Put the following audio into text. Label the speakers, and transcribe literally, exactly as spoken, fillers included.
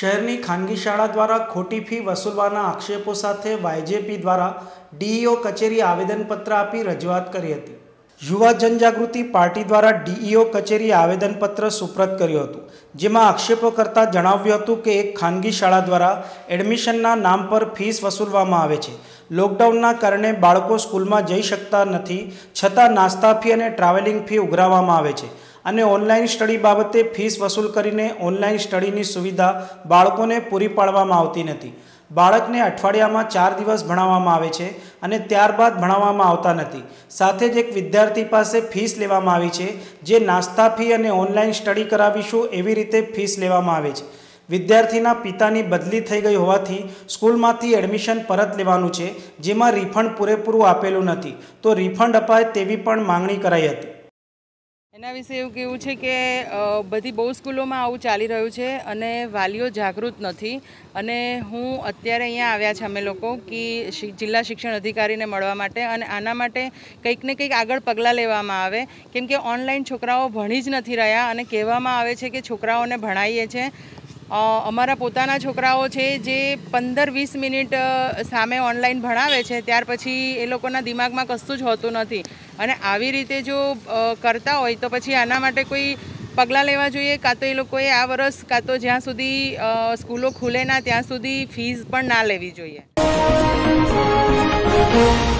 Speaker 1: શહેરની ખાનગી શાળા દ્વારા ખોટી ફી વસૂલવાના આક્ષેપો સાથે વાયજેપી દ્વારા ડીઈઓ કચેરી આવેદનપત્ર આપી રજૂઆત કરી હતી। યુવા જનજાગૃતિ પાર્ટી દ્વારા ડીઈઓ કચેરી આવેદનપત્ર સુપ્રત કર્યું હતું, જેમાં આક્ષેપો કરતા જણાવ્યું હતું કે એક ખાનગી શાળા દ્વારા એડમિશનના નામ પર ફીસ વસૂલવામાં આવે છે। લોકડાઉનના કારણે બાળકો સ્કૂલમાં જઈ શકતા નથી, છતાં નાસ્તા ફી અને ટ્રાવેલિંગ ફી ઉઘરાવવામાં આવે છે અને ઓનલાઈન સ્ટડી બાબતે ફીસ વસૂલ કરીને ઓનલાઈન સ્ટડીની સુવિધા બાળકોને પૂરી પાડવામાં આવતી નથી। બાળકને અઠવાડિયામાં ચાર દિવસ ભણાવવામાં આવે છે અને ત્યારબાદ ભણાવવામાં આવતા નથી। સાથે જ એક વિદ્યાર્થી પાસે ફીસ લેવામાં આવી છે, જે નાસ્તા ફી અને ઓનલાઈન સ્ટડી કરાવીશું એવી રીતે ફીસ લેવામાં આવે છે। વિદ્યાર્થીના પિતાની બદલી થઈ ગઈ હોવાથી સ્કૂલમાંથી એડમિશન પરત લેવાનું છે, જેમાં રિફંડ પૂરેપૂરું આપેલું નથી, તો રિફંડ અપાય તેવી પણ માંગણી કરાઈ હતી।
Speaker 2: એના વિશે એવું કેવું છે કે બધી બહુ સ્કૂલોમાં આવું ચાલી રહ્યું છે અને વાલીઓ જાગૃત નથી। અને હું અત્યારે અહીંયા આવ્યા છે અમે લોકો કે જિલ્લા શિક્ષણ અધિકારીને મળવા માટે, અને આના માટે કંઈક ને કંઈક આગળ પગલાં લેવામાં આવે, કેમ કે ઓનલાઈન છોકરાઓ ભણી જ નથી રહ્યા અને કહેવામાં આવે છે કે છોકરાઓને ભણાવીએ છીએ। અમારા પોતાના છોકરાઓ છે જે પંદર વીસ મિનિટ સામે ઓનલાઈન ભણાવે છે, ત્યાર પછી એ લોકોના દિમાગમાં કશું જ હોતું નથી। અને આવી રીતે જો કરતા હોય તો પછી આના માટે કોઈ પગલાં લેવા જોઈએ, કાં તો એ લોકોએ આ વર્ષ કાં તો જ્યાં સુધી સ્કૂલો ખુલે ના ત્યાં સુધી ફીસ પણ ના લેવી જોઈએ।